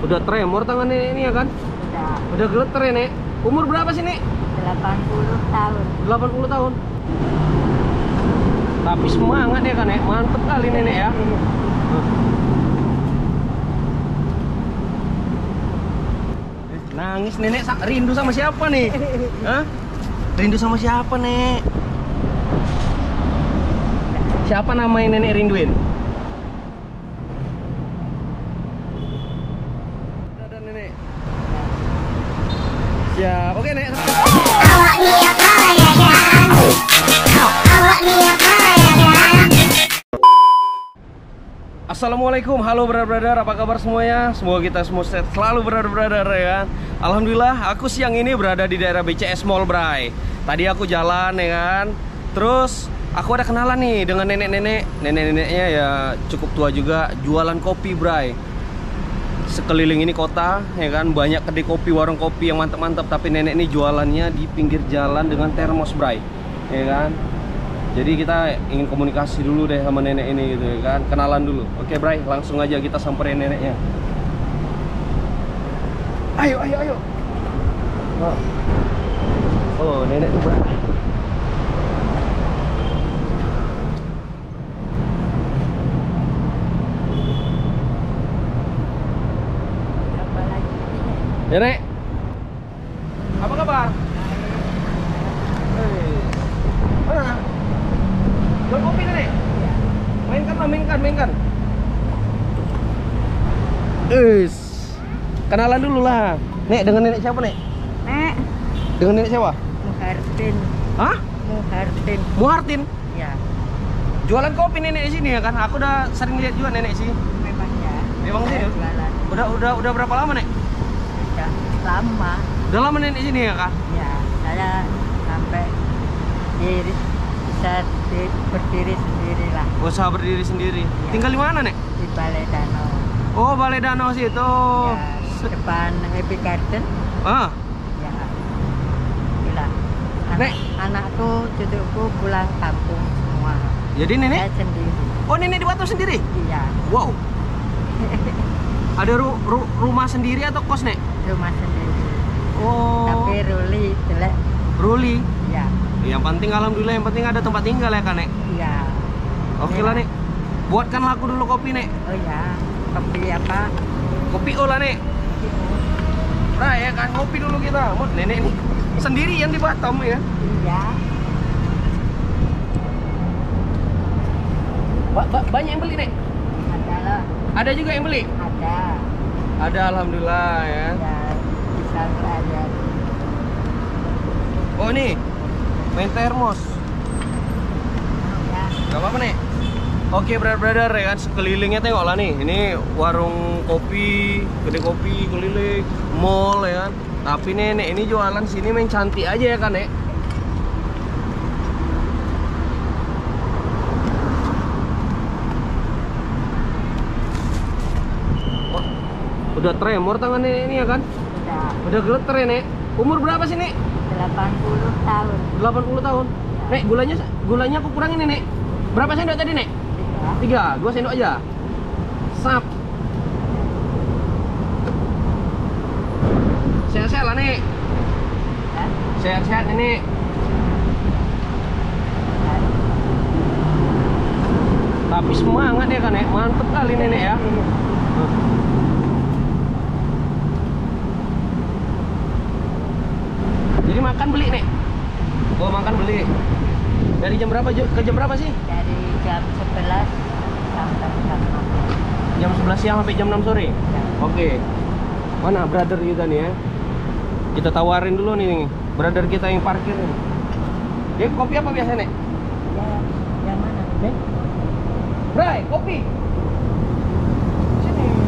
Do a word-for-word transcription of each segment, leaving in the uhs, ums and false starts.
Udah tremor tangan nenek ini ya kan? Udah. Udah geleter ya, Nek. Umur berapa sih, Nek? delapan puluh tahun. delapan puluh tahun. Tapi semangat ya kan, Nek. Mantep kali nenek ya. Nangis nenek, rindu sama siapa nih? Hah? Rindu sama siapa, Nek? Siapa nama yang nenek rinduin? Dadah nenek. Siap. Oke, Nek. Assalamualaikum, halo brother-brother, apa kabar semuanya? Semoga kita semua sehat selalu brother-brother ya kan. Alhamdulillah, aku siang ini berada di daerah B C S Mall, Bray. Tadi aku jalan ya kan. Terus aku ada kenalan nih dengan nenek-nenek. Nenek-neneknya ya cukup tua juga, jualan kopi, Bray. Sekeliling ini kota ya kan, banyak kedai kopi, warung kopi yang mantap-mantap. Tapi nenek ini jualannya di pinggir jalan dengan termos, Bray, ya kan. Jadi kita ingin komunikasi dulu deh sama nenek ini gitu ya kan, kenalan dulu. Oke, Bray, langsung aja kita samperin neneknya. Ayo, ayo, ayo. Oh, oh nenek tuh, Bray. Nenek, apa kabar? Hei, mana? Jual kopi nenek? Mainkan lah, mainkan, mainkan. Is, kenalan dulu lah. Nek, dengan nenek siapa, Nek? Nek. Dengan nenek siapa? Muhartin. Hah? Muhartin. Muhartin? Ya. Jualan kopi nenek di sini ya kan? Aku udah sering lihat juga nenek sih. Memang ya. Memang sih. Jualan. Udah, udah, udah berapa lama, Nek? Sudah lama. Udah lama nenek di sini ya kan? Ya, saya sampai diri bisa di, berdiri sendiri lah Usaha berdiri sendiri. Ya. Tinggal di mana, Nek? di Balai Danau. Oh, Balai Danau situ. Ya, depan Happy Garden. Ah, Ya. Gila. Anak, Nek. anakku, cucuku pulang kampung semua. jadi nenek? Saya sendiri. Oh, nenek di Batu sendiri? Iya. Wow. Ada ru ru rumah sendiri atau kos, Nek? Rumah sendiri. Oh. Tapi Ruli jelek. Ruli. Ya. Yang penting alhamdulillah, yang penting ada tempat tinggal ya kan, Nek? Iya. Oke lah, Nek. Buatkan laku dulu kopi, Nek. Oh ya. Kopi apa? Kopi O lah, Nek. Nah ya kan, kopi dulu kita. Mut, nenek nih sendirian di Batam ya. Iya. Ba ba banyak yang beli, Nek? Ada lah. Ada juga yang beli? Ada. Ada, alhamdulillah ya. Ya. Bisa belajar. Oh, nih. Main termos. Ya. Gak apa-apa, Nek. Oke, brother-brother ya kan, sekelilingnya tengok lah nih. Ini warung kopi, kedai kopi keliling, mall ya kan. Tapi nenek ini jualan sini main cantik aja ya kan, Nek. Oh, udah tremor tangan nenek ini ya kan? Sudah. Udah geleter ya, Nek. Umur berapa sih, Nek? delapan puluh tahun. delapan puluh tahun. Nek, gulanya gulanya aku kurangin nih, Nek. Berapa sendok tadi, Nek? Tiga. Tiga, dua sendok aja. Sap. Sehat-sehat lah, Nek. Ya. Sehat-sehat, Nenek. Tapi semangat ya kan, Nek. Mantep kali nenek ya. Jadi makan beli, Nek? Oh, makan beli. Dari jam berapa ke jam berapa sih? Dari jam sebelas sampai jam enam. Jam sebelas siang sampai jam enam sore? Ya. Oke. Mana brother kita nih ya? Kita tawarin dulu nih, brother kita yang parkir nih. Dia kopi apa biasa, Nek? Ya, yang mana? Nek? Bray, kopi. Sini.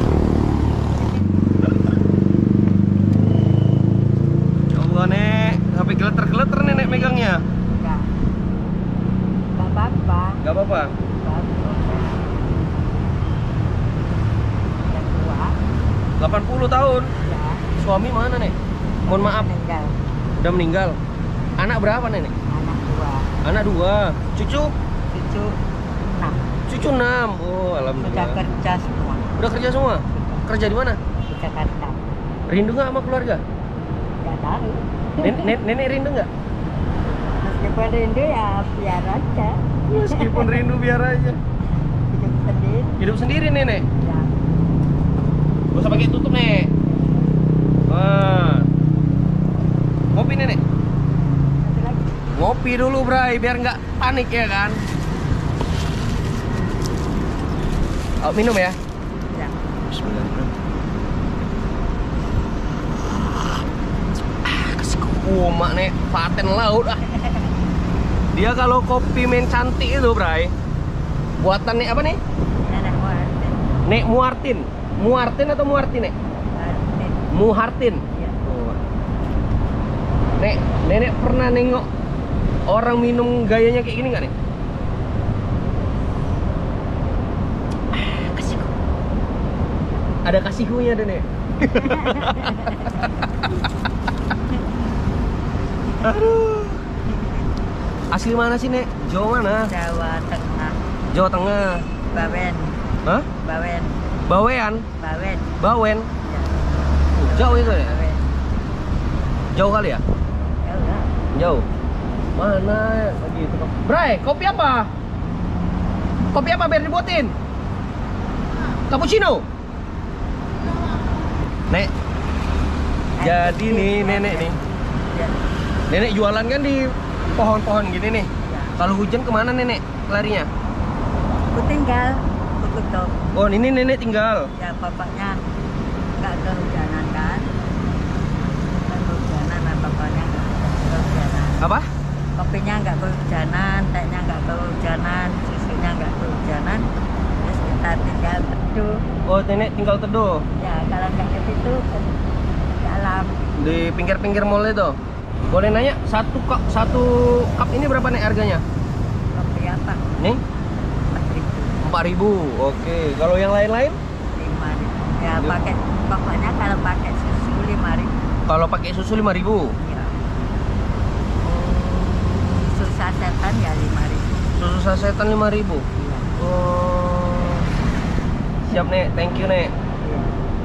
Coba, Nek. Sampai geleter-geleter nenek megangnya. Enggak. Enggak apa-apa. Gak apa-apa. Bagus. Yang tua. delapan puluh tahun. Ya. Suami mana, Nek? Mohon maaf, Meninggal. udah meninggal. Anak berapa, Nenek? Anak dua. Anak dua. Cucu? Cucu enam. Cucu enam. Oh, Sudah alhamdulillah. kerja semua. Udah kerja semua? Kerja di mana? Di Jakarta. Rindu nggak sama keluarga? Nggak tahu. Nenek, nenek, nenek rindu nggak? Meskipun rindu ya biar aja. Meskipun rindu biar aja. Hidup sendiri. Hidup sendiri nenek. Ya. Gak usah pakai tutup nek. Wah. Ngopi nenek. Satu lagi. Ngopi dulu Bray biar nggak panik ya kan. Oh, minum ya. Ya. Bismillahirrahmanirrahim. Ah, kasih kumak nek, paten laut ah. Dia kalau kopi main cantik itu Bray. Buatan nek apa nih? Nenek Muartin. Nek Muartin. Muartin atau Muartin nek? Muartin. Muhartin. Ya. Oh. Nek, nenek pernah nengok orang minum gayanya kayak gini nggak nih? Ah, kasihku. Ada kasihkunya deh nek. Aduh. Asli mana sih nek? Jawa mana? Jawa Tengah. Jawa Tengah. Bawen. Hah? Bawen. Bawean? Bawen. Bawen? Ya. Jauh itu ya? Bawen. Jauh kali ya? Ya udah. Jauh. Mana lagi itu? Bray, kopi apa? Kopi apa biar dibuatin? Cappuccino. Nek. Jadi nih nenek nih. Ya. Nenek jualan kan di pohon-pohon gini nih. Ya. Kalau hujan kemana nenek larinya? Aku tinggal. Aku tutup. Oh ini nenek tinggal. Ya bapaknya nggak kehujanan kan? Kehujanan, nah bapaknya nggak kehujanan. Apa? Kopinya nggak kehujanan, tehnya nggak kehujanan, susunya nggak kehujanan. Terus kita tinggal teduh. Oh nenek tinggal teduh Ya kalau nggak ke situ ke ke alam. di pinggir-pinggir mall itu. Boleh nanya satu cup satu cup ini berapa nek harganya? Kopi apa? Nih Empat ribu, empat ribu. Oke. Kalau yang lain-lain? lima ribu. Ya Yuk. pakai pokoknya kalau pakai susu lima ribu. Kalau pakai susu lima ribu. Ya. Susu sasetan ya lima ribu. Susu sasetan lima ribu. Iya. Oh. Siap nek, thank you nek. Iya.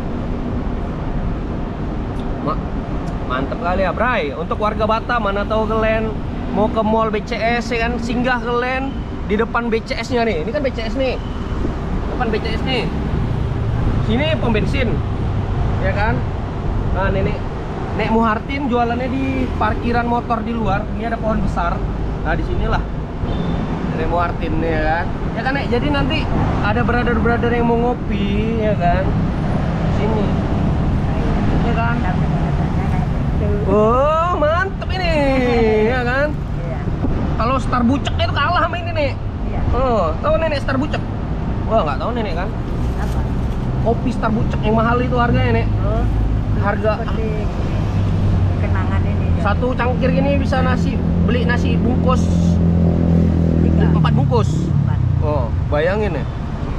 Ma mantep kali ya Bray. Untuk warga Batam mana tahu kalian mau ke mall B C S ya kan, singgah kalian di depan B C S-nya nih. Ini kan B C S nih. Depan B C S nih. Sini pom bensin. Ya kan? Nah, nenek Nek Muhartin jualannya di parkiran motor di luar. Ini ada pohon besar. Nah, di sinilah Nenek Muhartin ya kan. Ya kan Nek, jadi nanti ada brother-brother yang mau ngopi ya kan. Sini. Ya kan? Tapi katanya kayak gitu. Oh, mantep ini. Ya kan? Iya. Kalau Star Bucek itu kalah sama ini nek. Iya. Oh, tahu nenek Star Bucek? Wah, nggak tahu nenek kan? Apa? Kopi Star Bucek yang mahal itu harganya nek. Oh, Harga seperti kenangan ini. ya. satu cangkir gini bisa nasi beli nasi bungkus Tiga. empat bungkus. Empat. Oh, bayangin ya.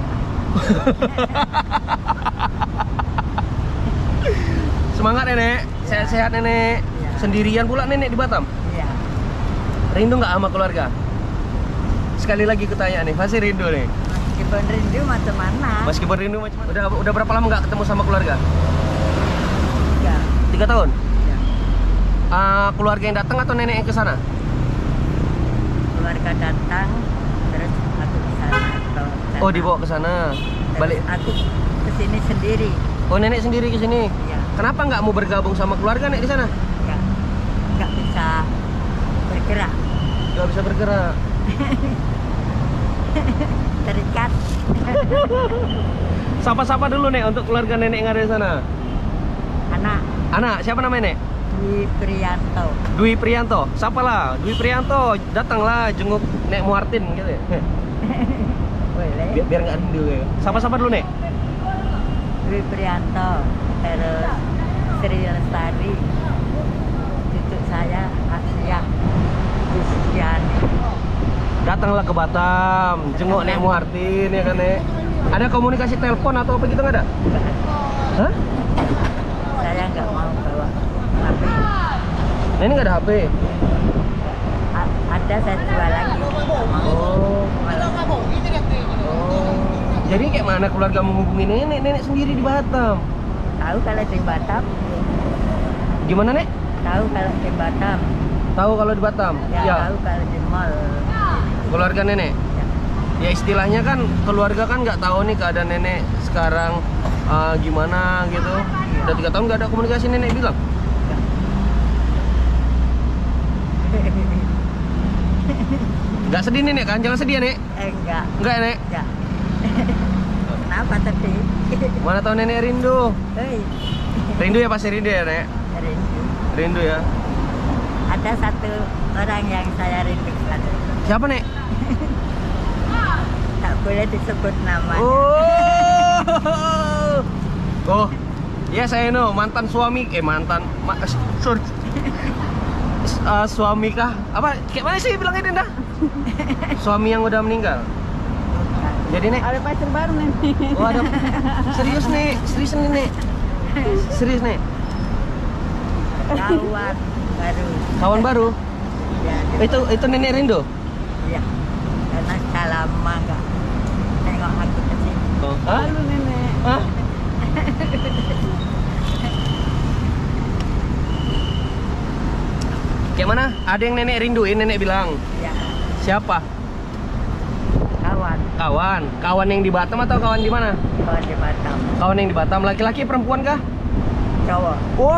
Semangat nenek, sehat-sehat nenek. Iya. Sendirian pula nenek di Batam. Iya. Rindu nggak sama keluarga? Sekali lagi kutanya nih, masih rindu nih. Meskipun rindu macam mana? Meskipun rindu macam mana? Udah udah berapa lama nggak ketemu sama keluarga? Tiga. Tiga tahun. Ya. Ah, keluarga yang datang atau nenek yang ke sana? Keluarga datang, terus aku ke sana. atau ke sana. Oh, dibawa ke sana. Terus Balik. Aku ke sini sendiri. Oh, nenek sendiri ke sini. Iya. Kenapa nggak mau bergabung sama keluarga nek di sana? Ya. Nggak bisa bergerak. Nggak bisa bergerak. Terikat. Sapa-sapa dulu nek untuk keluarga nenek yang ada di sana. Anak Anak, siapa namanya nek? Dwi Prianto. Dwi Prianto. Siapa lah? Dwi Prianto, datanglah jenguk Nek Muhartin gitu ya. Boleh. Biar biar nggak rindu ya. Sapa-sapa dulu nek. Dwi Prianto. Terus Sri Lestari. Cucu saya Asia. Kristiani. Datanglah ke Batam, jenguk Nek Muhartin ya kan nek. Ada komunikasi telepon atau apa gitu nggak ada? Nggak ada. Hah? Saya nggak mau bawa H P. Nenek nggak ada H P? A- ada saya jual lagi. Nggak mau. Oh. Malah Oh. Jadi kayak mana keluarga menghubungi nenek? Nenek sendiri di Batam. Tahu kalau di Batam? Gimana, Nek? Tahu kalau di Batam? Tahu kalau di Batam? Ya, tahu kalau di mall. Keluarga nenek? Ya. Ya istilahnya kan keluarga kan nggak tahu nih keadaan nenek sekarang uh, gimana gitu. Udah tiga tahun nggak ada komunikasi, nenek bilang. Nggak sedih nenek kan? Jangan sedih ya, Nek. Eh, enggak. Enggak ya, Nek? Enggak. Kenapa tadi? Mana tahu nenek rindu. Hei, Rindu ya, pasti rindu ya, Nek? rindu. Rindu ya. Ada satu orang yang saya rindukan. Siapa, Nek? Tak boleh disebut namanya. Oh. Oh. Ya saya no, mantan suami eh mantan ma sorry. Uh, suami kah? Apa? Kayak mana sih bilangnya Dinda? Suami yang udah meninggal. Bukan. Jadi, Nek, Ada pacar baru nanti. oh ada serius nih, serius nih, Nek. Serius, Nek. Kawan baru. Kawan baru. Ya, Itu itu nenek rindu. ya. Karena sudah lama enggak tengok aku ke sini. Oh. Hah? Halo nenek. Hah? Kayak mana? Ada yang nenek rinduin, nenek bilang. Ya, Siapa? kawan. Kawan. Kawan yang di Batam atau kawan di mana? Kawan di Batam. Kawan yang di Batam, laki-laki perempuan kah? Cowok.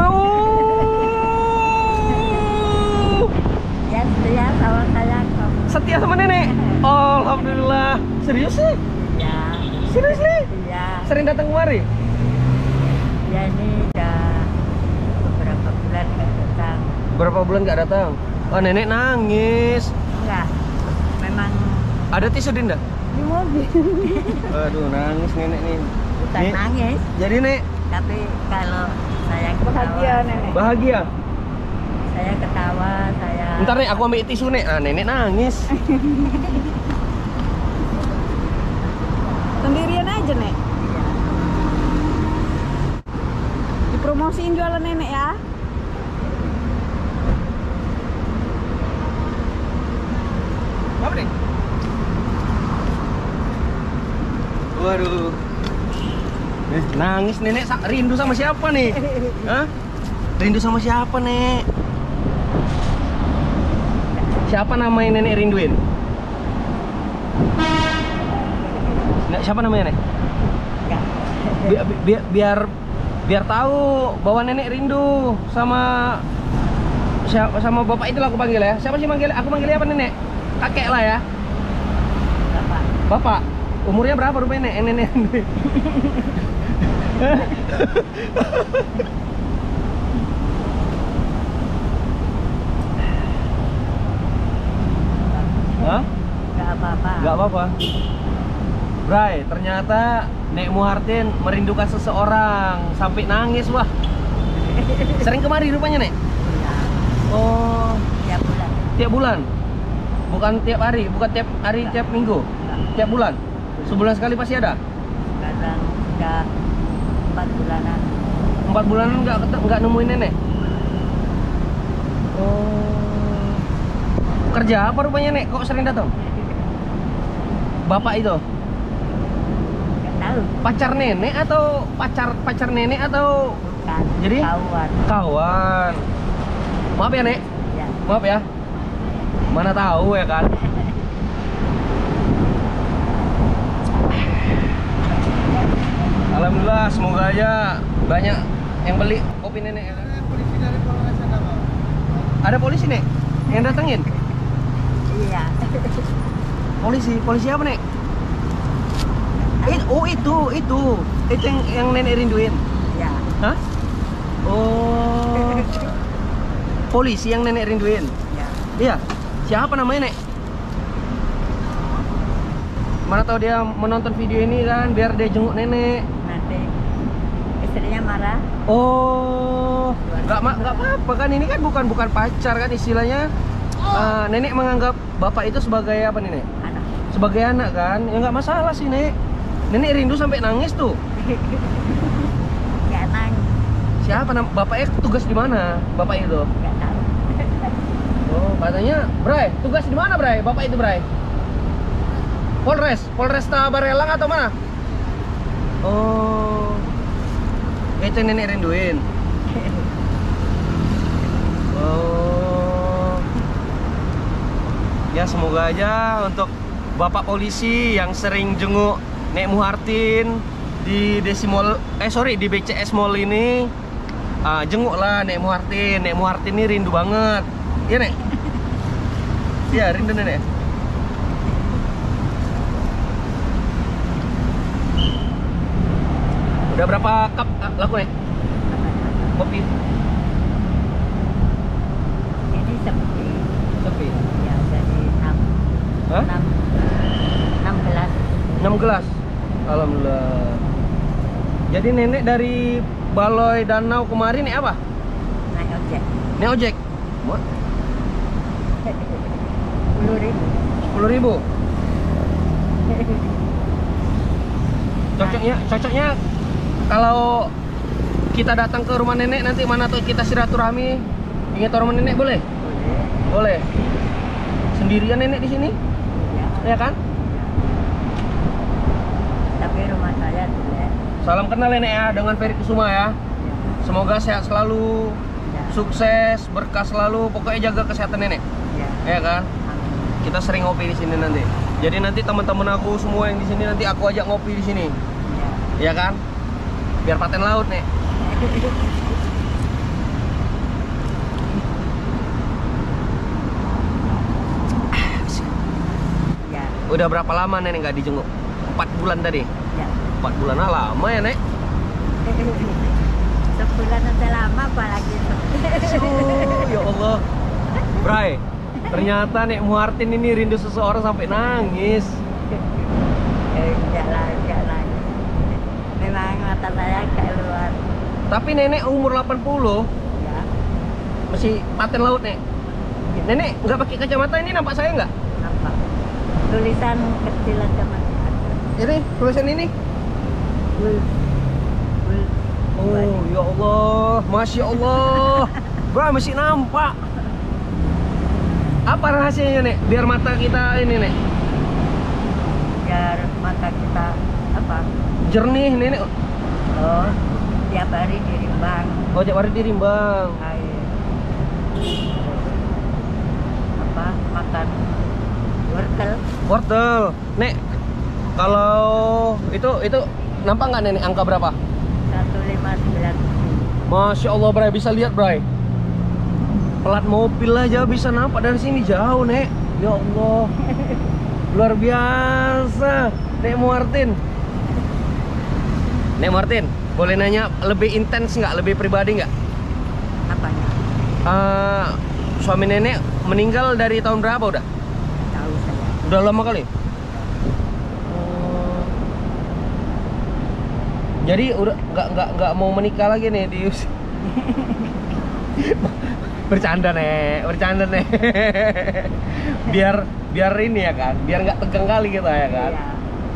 Wow. Ya, setia sama saya kok. Setia sama nenek. Alhamdulillah. Serius sih? Ya, Serius nih? ya. Sering datang kemari? Ya ini udah beberapa bulan nggak datang. Berapa bulan nggak datang? Oh, nenek nangis. Enggak, memang Ada tisu, Dinda? Di mobil. Aduh, nangis nenek nih. bukan Nih. nangis, Jadi, Nek, tapi kalau saya ketawa, Bahagia nenek. bahagia. saya ketawa, saya. Ntar, Nek, aku ambil tisu, Nek. Ah, nenek nangis. Sendirian aja nek. Iya. Dipromosiin jualan nenek ya. Apa nih? Waduh. Eh, nangis nenek, Sa- rindu sama siapa nih? Hah? Rindu sama siapa, Nek? Siapa nama yang nenek rinduin? Nek, siapa namanya, Nek? Enggak. Biar, biar biar biar tahu bahwa nenek rindu sama siapa, sama bapak itu lah aku panggil ya. Siapa sih manggil? Aku manggilnya apa, Nenek? Kakek lah ya. Bapak. Bapak, umurnya berapa rupanya, Nek? Nenek. Hah? Enggak apa-apa. Gak apa-apa. Bray, ternyata Nek Muhartin merindukan seseorang sampai nangis, wah. Sering kemari rupanya, Nek? Iya. Oh, Tiap bulan. tiap bulan? Bukan tiap hari, bukan tiap hari, tiap minggu? Enggak. Tiap bulan? Sebulan sekali pasti ada? Kadang udah empat bulanan. Empat bulanan nggak kete- nggak nemuin nenek? Oh. Kerja apa rupanya, Nek? Kok sering datang? Bapak itu Enggak tahu. pacar nenek atau pacar pacar nenek atau Bukan. Jadi? Kawan. kawan? Maaf ya, Nek. Ya. Maaf ya. Mana tahu ya kan? Alhamdulillah, semoga aja banyak yang beli kopi nenek ya kan? Ada polisi, Nek? Yang datengin? Iya. Polisi, polisi apa, Nek? Eh, oh itu, itu, itu yang, yang nenek rinduin. Ya. Hah? Oh, polisi yang nenek rinduin. Ya. Iya. Siapa namanya, Nek? Mana tahu dia menonton video ini kan, biar dia jenguk nenek. Nanti istrinya marah. Oh, nggak ma- nggak apa-apa kan, ini kan bukan bukan pacar kan istilahnya. Ah, nenek menganggap bapak itu sebagai apa nih, Nek? Anak. Sebagai anak kan, ya nggak masalah sih, Nek. Nenek rindu sampai nangis tuh. Nggak nangis. Siapa nam bapaknya tugas di mana? Bapak itu. Nggak tahu. Oh, katanya, Bray, tugas di mana, Bray? Bapak itu, Bray? Polres, Polresta Barelang atau mana? Oh. Itu yang nenek rinduin. Oh. Ya semoga aja untuk Bapak polisi yang sering jenguk Nek Muhartin di Desimol, eh sorry di B C S Mall ini, uh, jenguk lah Nek Muhartin. Nek Muhartin ini rindu banget. Iya Nek? Iya rindu Nenek. Udah berapa cup ah, laku Nek? Kopi? Ini sepi. Sepi? Ya jadi enam. Hah? enam. enam gelas. enam gelas? Alhamdulillah. Jadi nenek dari Baloi Danau kemarin nih apa? Naik ojek. Nih ojek? Sepuluh ribu. sepuluh ribu? Cocoknya, cocoknya kalau kita datang ke rumah nenek nanti mana tuh kita silaturahmi, ingin ke rumah nenek boleh? Boleh. Boleh. Sendirian nenek di sini? Ya. Ya kan? Tapi rumah saya jelek. Salam kenal nenek ya dengan Ferry Kusuma ya. Ya. Semoga sehat selalu, Ya. sukses, berkah selalu. Pokoknya jaga kesehatan nenek. Ya. Ya kan? Amin. Kita sering ngopi di sini nanti. Jadi nanti teman-teman aku semua yang di sini nanti aku ajak ngopi di sini. Ya. Ya kan? Biar paten laut nek. Ya. Udah berapa lama nenek nggak dijenguk? Empat bulan tadi. Ya. Empat bulan ah, lama ya nek. Sebulan aja lama apalagi Oh, ya Allah. Bray, ternyata Nek Muhartin ini rindu seseorang sampai nangis. Eh, enggak lah, enggak lah. Memang mata saya keluar. Tapi nenek umur delapan puluh Ya. masih paten laut nek. Nenek nggak pakai kacamata ini nampak saya nggak? Nampak. Tulisan kecil aja masih ada. Ini tulisan ini. Bul. Bul. Oh ya Allah, masya Allah. Bro masih nampak. Apa rahasianya nek? Biar mata kita ini nek Biar mata kita apa? jernih nenek. Oh, tiap hari dirimbang Oh tiap hari dirimbang. air. Apa? Makan wortel. Wortel, nek. Kalau itu itu nampak nggak nenek angka berapa? satu lima sembilan. Masya Allah Bray, bisa lihat Bray. Pelat mobil aja bisa nampak dari sini jauh nek. Ya Allah. Luar biasa Nek Muhartin. Nek Muhartin, boleh nanya lebih intens nggak, lebih pribadi nggak? Apanya? Uh, suami nenek meninggal dari tahun berapa udah? Tahu saya. Udah lama kali? Jadi udah nggak nggak nggak mau menikah lagi nih di usia. Bercanda nek, bercanda nek. Biar biar ini ya kan, biar nggak tegang kali kita ya kan. Iya.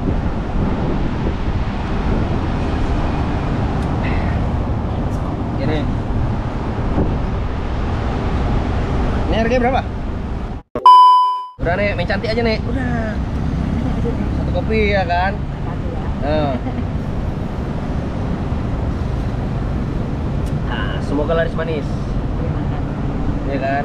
Ini. Ini harganya berapa? Udah nek, main cantik aja nek. Udah. Satu kopi ya kan. Makasih ya. Nah. Nah, semoga laris manis, Terima kasih. ya kan?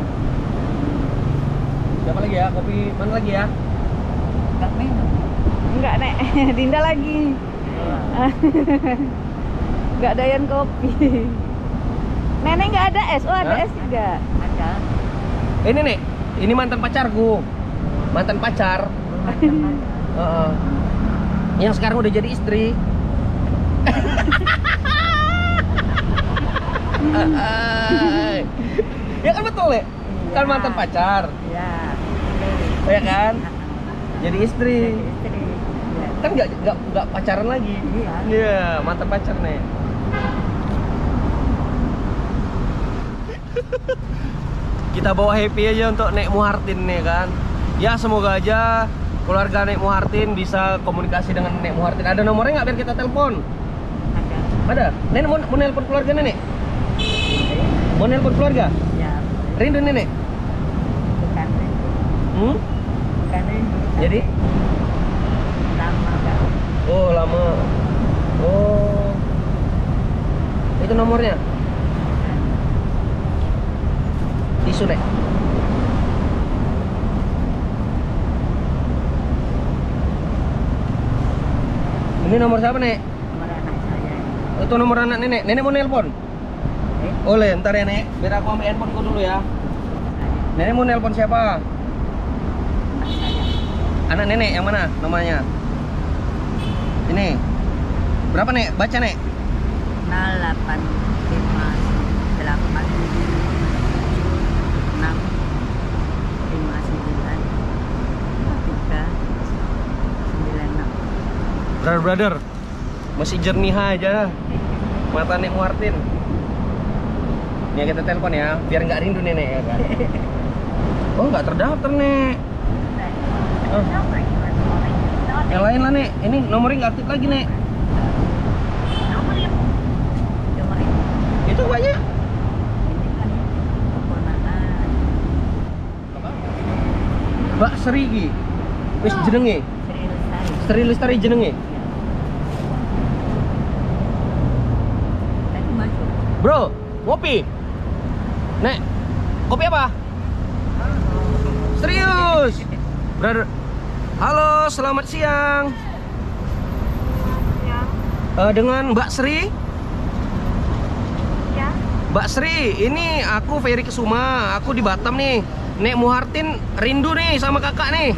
Siapa lagi ya? Kopi mana lagi ya? Enggak minum. Enggak, Nek. Dinda lagi. Enggak doyan kopi. Nenek nggak ada es. Oh, ada Hah? es juga. Ada. Ini nih, ini mantan pacarku, mantan pacar. Heeh. Yang sekarang udah jadi istri. Ya kan betul ya? Kan mantan pacar, Ya. ya kan? Jadi istri. Istri. Ya. Kan nggak nggak nggak pacaran lagi. Iya. Iya, mantan pacar nih. Kita bawa happy aja untuk Nek Muhartin nih kan. Ya semoga aja keluarga Nek Muhartin bisa komunikasi dengan Nek Muhartin. Ada nomornya nggak biar kita telepon? Ada. Ada. Nenek mau, mau nelpon keluarga nenek? Mau nelpon keluarga? Ya. Rindu nenek? Bukan rindu. Hmm? Bukan rindu. Jadi? Lama kan. Oh lama. Oh. Itu nomornya. Tisu, Nek. Ini nomor siapa, Nek? Nomor anak saya. Itu nomor anak nenek. Nenek mau nelpon? Eh, Boleh, ntar ya, Nek. Biar aku ambil handphoneku dulu ya. Nenek mau nelpon siapa? anak saya. Anak nenek yang mana namanya? Ini. Berapa, Nek? Baca, Nek. nol delapan lima delapan enam lima sembilan tiga sembilan enam. Brother, brother. Masih jernih aja mata Nek Muhartin. Nih kita telepon ya, biar nggak rindu nenek ya kan. Oh, nggak terdaftar, Nek. Oh. Yang lain lah, Nek. Ini nomornya nggak aktif lagi, Nek. Cuma ini, Itu banyak. ini kan keponakan. Mbak Sri ki. Wis jenenge. Sri Lestari. Sri Lestari jenenge. Tadi masuk. Bro, kopi. Nek, kopi apa? Serius. Brother. Halo, selamat siang. Ya. Eh, dengan Mbak Sri. Ya. Mbak Sri, ini aku Ferry Kesuma, aku di Batam nih. Nek Muhartin rindu nih sama kakak nih.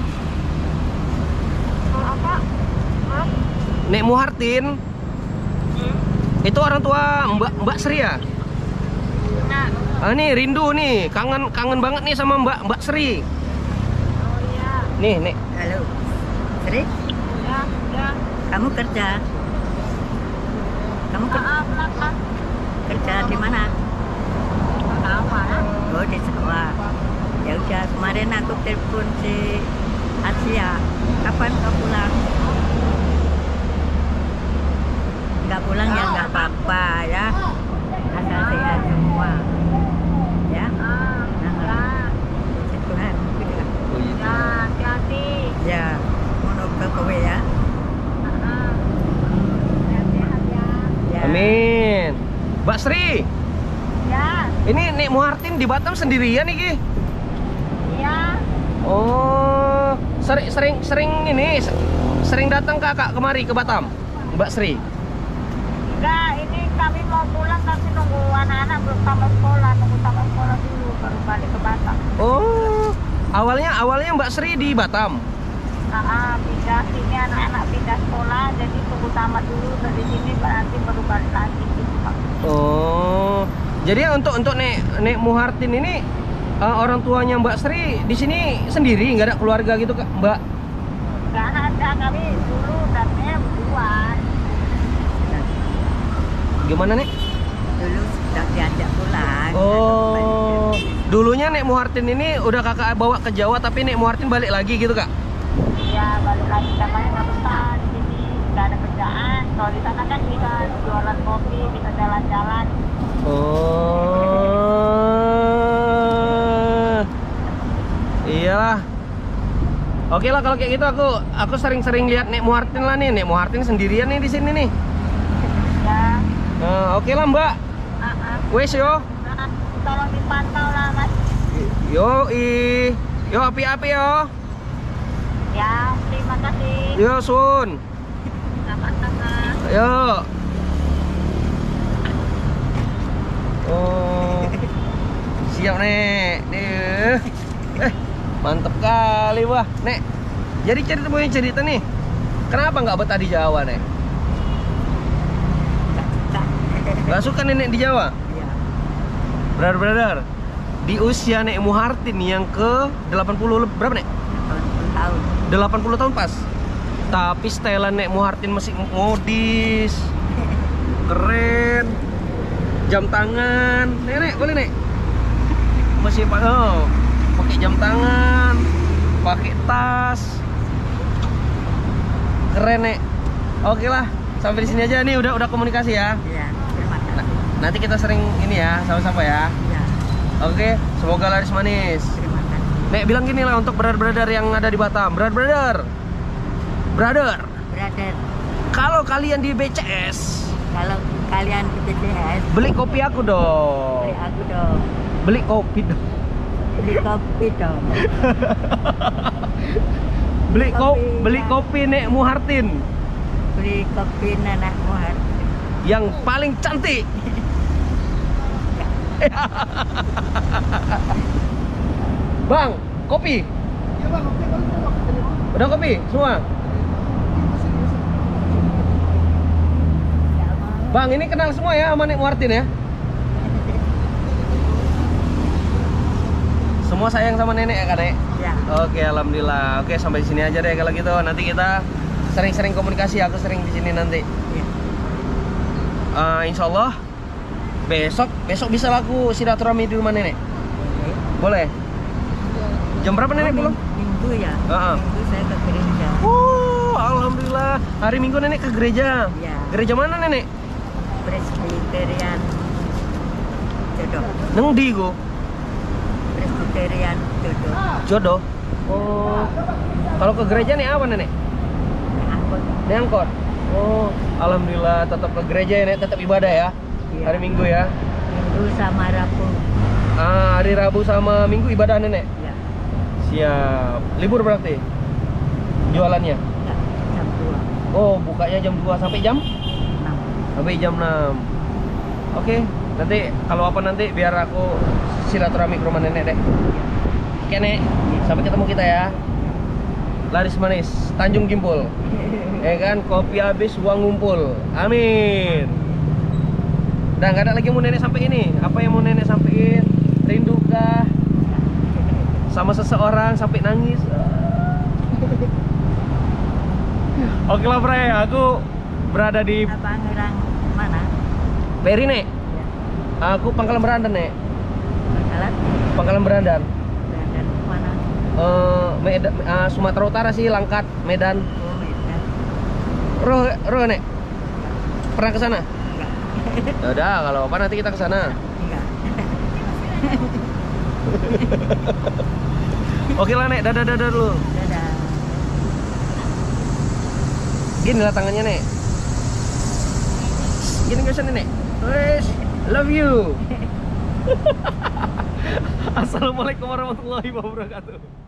Kalau apa? Maaf. Nek Muhartin, itu orang tua Mbak Mbak Sri ya? Nah. Ah, nih rindu nih, kangen kangen banget nih sama Mbak Mbak Sri. Oh iya. Nih, Nek. Halo. Sri, Ya. Ya. kamu kerja? Kamu kerja, Maaf, maaf. kerja di mana? Tahu mana? Oh, di sawah. Ya udah, kemarin aku telepon si Asia. Kapan kau pulang? Nggak pulang ya nggak apa-apa ya. Asal sehat semua. Ya. Ah. Ya. Si Tuhan. Oh, iya. Ya. Hati-hati. Ya, mau ke kowe ya. Ah. Sehat-sehat ya. Ya. Amin. Mbak Sri, Ya. ini Nek Muhartin di Batam sendirian nih, Ki? Iya. Oh, sering sering sering ini sering datang kakak kemari ke Batam, Mbak Sri. Enggak, ini kami mau pulang tapi nunggu anak-anak belum tamat sekolah, nunggu tamat sekolah dulu baru balik ke Batam. Oh, awalnya awalnya Mbak Sri di Batam. Ah, ah, pindah sini anak-anak pindah sekolah, jadi tunggu tamat dulu dari sini berarti baru balik lagi gitu Pak. Oh, jadi untuk untuk Nek Nek Muhartin ini uh, orang tuanya Mbak Sri di sini sendiri, nggak ada keluarga gitu, Kak, Mbak? Nggak ada, kami dulu datangnya berdua. Gimana, Nek? Dulu sudah diajak pulang. Oh, dulunya Nek Muhartin ini udah kakak bawa ke Jawa, tapi Nek Muhartin balik lagi gitu, Kak? Iya, balik lagi katanya nggak betah di sini, nggak ada kerjaan. Kalau di sana kan bisa jualan kopi, bisa jalan-jalan. Oh, iyalah. Oke lah kalau kayak gitu, aku aku sering-sering lihat Nek Muhartin lah nih. Nek Muhartin sendirian nih di sini nih. Ya, Nah, oke lah, Mbak. ah, ah. Wes yo. Nah, tolong dipantau lah Mas. Yo i. Yo api-api yo. Ya, terima kasih. Yo Sun. Sama-sama. Yo. Oh. Siap, Nek. Nih. Eh, mantep kali, wah. Nek. Jadi cerita punya cerita nih. Kenapa nggak betah di Jawa, Nek? Nggak suka nenek di Jawa? Iya. Brother, brother. Di usia Nek Muhartin yang ke delapan puluh leb- berapa, Nek? delapan puluh tahun. delapan puluh tahun pas. Tapi setelan Nek Muhartin masih modis. Keren. Jam tangan. Nenek, boleh, Nek? Masih pakai oh, pakai jam tangan, pakai tas. Keren, Nek. Oke lah, sampai di sini aja nih, udah udah komunikasi ya. Iya, terima kasih. Nanti kita sering ini ya, sama-sama ya. Iya, Oke, semoga laris manis. terima kasih. Nek bilang gini lah untuk brother-brother yang ada di Batam. Brother-brother. Brother, Brother. kalau kalian di B C S Kalau kalian ke B C S, Beli kopi aku dong. beli aku dong. Beli kopi dong. Beli kopi dong. Beli kopi, Kopi, beli ya. kopi Nek Muhartin Beli kopi Nenek Muhar. yang paling cantik. Bang, kopi. Udah kopi semua? Bang, ini kenal semua ya sama Nek Muhartin ya? Semua sayang sama nenek ya kan, Nek? Ya. Oke, alhamdulillah. Oke, sampai di sini aja deh kalau gitu. Nanti kita sering-sering komunikasi. Aku sering di sini nanti. Ya. Uh, insya Allah besok besok bisa laku silaturahmi di rumah nenek. Boleh? Jam berapa nenek pulang? Minggu ya. Uh-uh. Minggu saya ke gereja. Oh, alhamdulillah. Hari Minggu nenek ke gereja. Ya. Gereja mana nenek? Presbyterian Jodoh. Neng di go. Presbyterian Jodoh. Jodoh. Oh. Kalau ke gereja nih apa nenek? Angkot. Nih angkot. Oh, alhamdulillah tetap ke gereja ya, Nek, tetap ibadah ya. Iya. Hari Minggu ya. Minggu sama Rabu. Ah, hari Rabu sama Minggu ibadah nenek. Ya. Siap. Libur berarti jualannya. Enggak, jam dua. Oh, bukanya jam dua sampai jam enam. sampai jam enam. Oke, nanti kalau apa nanti biar aku silaturahmi ke rumah nenek deh. Oke, Nek. Sampai ketemu kita ya. Laris manis, Tanjung Gimpul. Ya kan, kopi habis, uang ngumpul. Amin. Udah nggak ada lagi yang mau nenek sampai ini. Apa yang mau nenek sampein? Rindu kah? Sama seseorang sampai nangis? Oke lah, Bre. Aku berada di Abang orang mana? Peri, Nek. Ya. Aku Pangkalan Berandan, Nek. Bakalan Pangkalan Berandan. dan mana? Eh, Medan, eh, Sumatera Utara sih, Langkat, Medan. Oh, Medan. Roh, roh, Nek. Pernah ke sana? Enggak. Ya udah, kalau apa nanti kita ke sana. Enggak. Oke lah, Nek. Dadah, dadah dulu. Dadah. Gini lah tangannya, Nek. Gini ke sana, Nek. Wes, love you. Assalamualaikum warahmatullahi wabarakatuh.